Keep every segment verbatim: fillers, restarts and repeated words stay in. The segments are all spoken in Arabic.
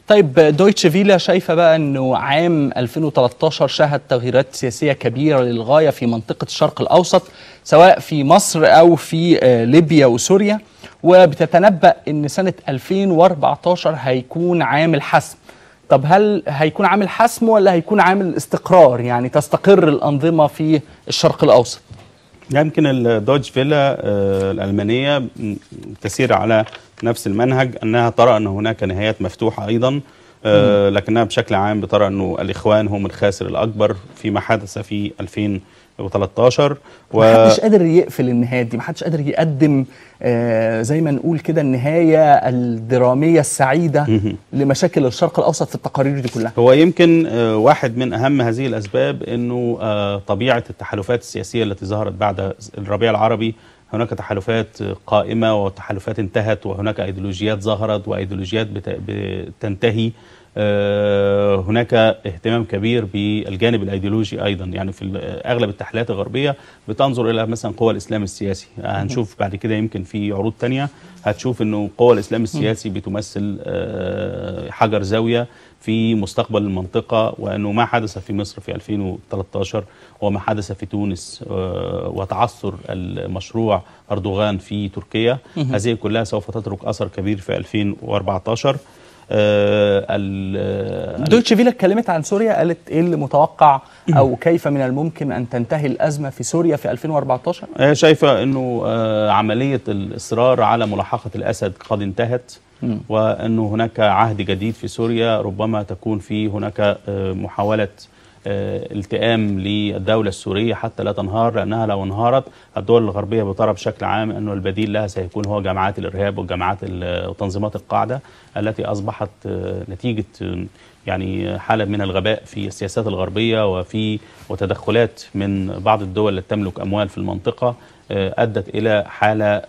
طيب دويتش فيلا شايفة بقى أنه عام ألفين وثلاثة عشر شهد تغييرات سياسية كبيرة للغاية في منطقة الشرق الأوسط، سواء في مصر أو في ليبيا وسوريا، وبتتنبأ أن سنة ألفين وأربعة عشر هيكون عام الحسم. طب هل هيكون عامل حسم ولا هيكون عامل استقرار، يعني تستقر الأنظمة في الشرق الأوسط؟ يمكن الدويتش فيلا الألمانية تسير على نفس المنهج، أنها ترى أن هناك نهايات مفتوحة أيضا، لكنها بشكل عام بترى أنه الإخوان هم الخاسر الأكبر فيما حدث في ألفين وثلاثة عشر. و... محدش قادر يقفل النهايات دي، محدش قادر يقدم آه زي ما نقول كده النهاية الدرامية السعيدة لمشاكل الشرق الأوسط في التقارير دي كلها. هو يمكن آه واحد من أهم هذه الأسباب أنه آه طبيعة التحالفات السياسية التي ظهرت بعد الربيع العربي. هناك تحالفات قائمة وتحالفات انتهت، وهناك أيديولوجيات ظهرت وأيديولوجيات بتنتهي. هناك اهتمام كبير بالجانب الايديولوجي ايضا، يعني في اغلب التحليلات الغربيه بتنظر الى مثلا قوى الاسلام السياسي. هنشوف بعد كده يمكن في عروض تانية هتشوف انه قوى الاسلام السياسي بتمثل حجر زاويه في مستقبل المنطقه، وانه ما حدث في مصر في ألفين وثلاثة عشر وما حدث في تونس وتعثر المشروع اردوغان في تركيا، هذه كلها سوف تترك اثر كبير في ألفين وأربعة عشر. دويتش فيلا اتكلمت عن سوريا، قالت ايه اللي متوقع او كيف من الممكن ان تنتهي الازمه في سوريا في ألفين وأربعة عشر؟ هي شايفه انه عمليه الاصرار على ملاحقه الاسد قد انتهت، وانه هناك عهد جديد في سوريا، ربما تكون في هناك محاوله التئام للدولة السورية حتى لا تنهار، لأنها لو انهارت الدول الغربية بترى بشكل عام أنه البديل لها سيكون هو جماعات الإرهاب وجماعات وتنظيمات القاعدة التي أصبحت نتيجة يعني حالة من الغباء في السياسات الغربية وفي وتدخلات من بعض الدول التي تملك أموال في المنطقة، أدت إلى حالة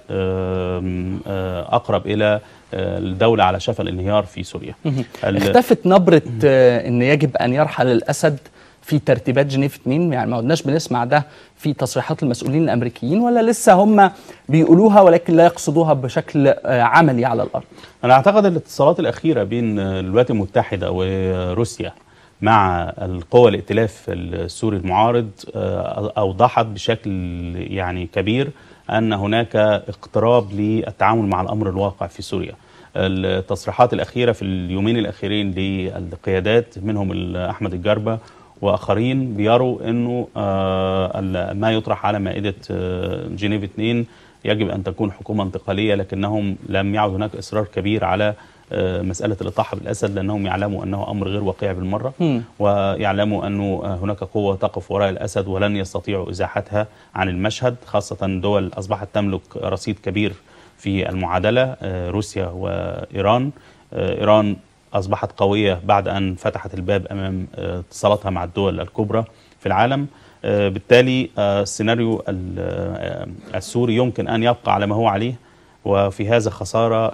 أقرب إلى الدولة على شفا الانهيار في سوريا. اختفت نبرة أن يجب أن يرحل الأسد في ترتيبات جنيف اثنين، يعني ما قلناش بنسمع ده في تصريحات المسؤولين الأمريكيين، ولا لسه هم بيقولوها ولكن لا يقصدوها بشكل عملي على الأرض؟ أنا أعتقد الاتصالات الأخيرة بين الولايات المتحدة وروسيا مع القوى الائتلاف السوري المعارض أوضحت بشكل يعني كبير أن هناك اقتراب للتعامل مع الأمر الواقع في سوريا. التصريحات الأخيرة في اليومين الأخيرين للقيادات منهم أحمد الجربة وآخرين بيروا أنه ما يطرح على مائدة جنيف اثنين يجب أن تكون حكومة انتقالية، لكنهم لم يعد هناك إصرار كبير على مسألة الإطاحة بالأسد، لأنهم يعلموا أنه أمر غير واقعي بالمرة، م. ويعلموا أنه هناك قوة تقف وراء الأسد ولن يستطيعوا إزاحتها عن المشهد، خاصة دول أصبحت تملك رصيد كبير في المعادلة، روسيا وإيران. إيران أصبحت قوية بعد أن فتحت الباب أمام اتصالاتها مع الدول الكبرى في العالم. بالتالي السيناريو السوري يمكن أن يبقى على ما هو عليه، وفي هذا خسارة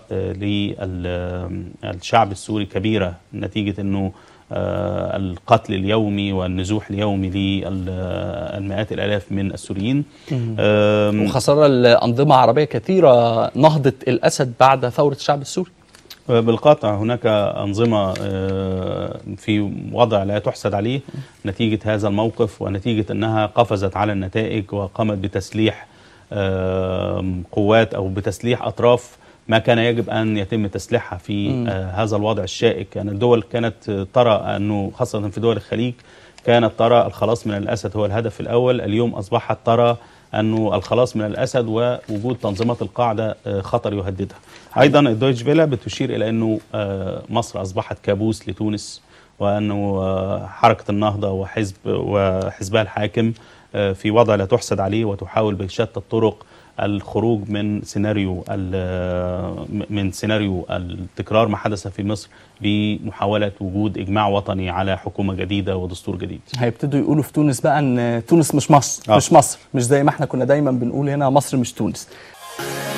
للشعب السوري كبيرة نتيجة أنه القتل اليومي والنزوح اليومي للمئات الآلاف من السوريين، وخسارة لأنظمة عربية كثيرة نهضت الأسد بعد ثورة الشعب السوري. بالقطع هناك أنظمة في وضع لا تحسد عليه نتيجة هذا الموقف، ونتيجة أنها قفزت على النتائج وقامت بتسليح قوات أو بتسليح أطراف ما كان يجب أن يتم تسليحها في م. هذا الوضع الشائك. يعني الدول كانت ترى أنه خاصة في دول الخليج كانت ترى الخلاص من الأسد هو الهدف الأول، اليوم أصبحت ترى أنه الخلاص من الأسد ووجود تنظيمات القاعدة خطر يهددها. أيضا الدويتش فيلا بتشير إلى أنه مصر أصبحت كابوس لتونس، وأنه حركة النهضة وحزب وحزبها الحاكم في وضع لا تحسد عليه، وتحاول بشتى الطرق الخروج من سيناريو من سيناريو التكرار ما حدث في مصر بمحاولة وجود إجماع وطني على حكومة جديدة ودستور جديد. هيبتدوا يقولوا في تونس بقى أن تونس مش مصر، آه. مش مصر، مش زي ما احنا كنا دايما بنقول هنا مصر مش تونس.